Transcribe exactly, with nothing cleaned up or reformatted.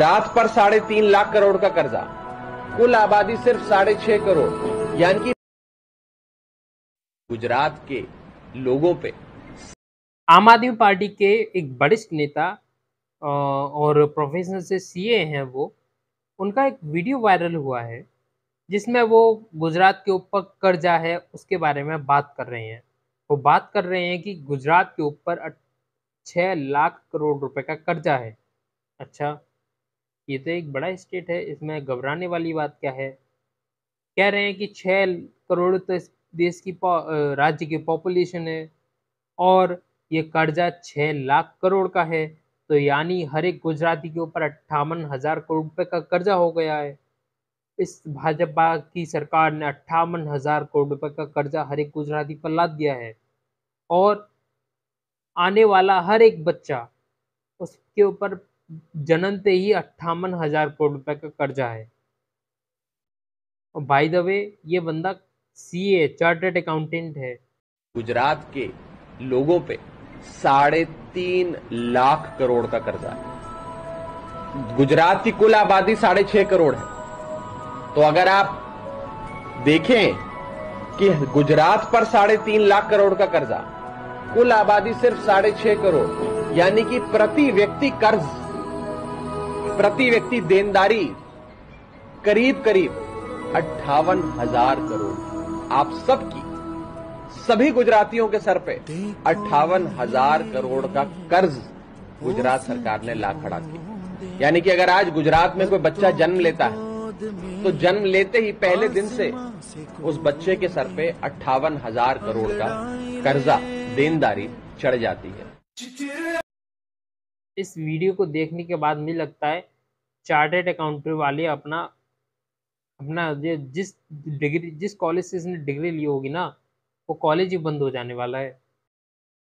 गुजरात पर साढ़े तीन लाख करोड़ का कर्जा, कुल आबादी सिर्फ साढ़े छह करोड़, यानी कि गुजरात के लोगों पे। आम आदमी पार्टी के एक वरिष्ठ नेता अ, और प्रोफेशनल से सीए हैं वो, उनका एक वीडियो वायरल हुआ है जिसमें वो गुजरात के ऊपर कर्जा है उसके बारे में बात कर रहे हैं। वो बात कर रहे हैं कि गुजरात के ऊपर अ, छः लाख करोड़ रुपए का कर्जा है। अच्छा, ये तो एक बड़ा स्टेट है, इसमें घबराने वाली बात क्या है? कह रहे हैं कि छः करोड़ तो इस देश की पॉ अ, राज्य की पॉपुलेशन है और ये कर्जा छः लाख करोड़ का है, तो यानी हर एक गुजराती के ऊपर अट्ठावन हज़ार करोड़ रुपए का कर्जा हो गया है। इस भाजपा की सरकार ने अट्ठावन हज़ार करोड़ रुपए का कर्जा हर एक गुजराती पर लाद दिया है और आने वाला हर एक बच्चा उसके ऊपर जन्मते ही अट्ठावन हज़ार करोड़ रुपए का कर्जा है। और बाय द वे ये बंदा सीए चार्टर्ड अकाउंटेंट है। गुजरात के लोगों पे साढ़े तीन लाख करोड़ का कर्जा है। गुजरात की कुल आबादी साढ़े छह करोड़ है, तो अगर आप देखें कि गुजरात पर साढ़े तीन लाख करोड़ का कर्जा, कुल आबादी सिर्फ साढ़े छह करोड़, यानी कि प्रति व्यक्ति कर्ज, प्रति व्यक्ति देनदारी करीब करीब अट्ठावन हजार करोड़। आप सबकी, सभी गुजरातियों के सर पे अट्ठावन हजार करोड़ का कर्ज गुजरात सरकार ने ला खड़ा किया। यानी कि अगर आज गुजरात में कोई बच्चा जन्म लेता है तो जन्म लेते ही पहले दिन से उस बच्चे के सर पे अट्ठावन हजार करोड़ का कर्जा, देनदारी चढ़ जाती है। इस वीडियो को देखने के बाद मुझे लगता है चार्टर्ड अकाउंटेंट वाले अपना अपना जिस डिग्री जिस कॉलेज से इसने डिग्री ली होगी ना, वो कॉलेज ही बंद हो जाने वाला है।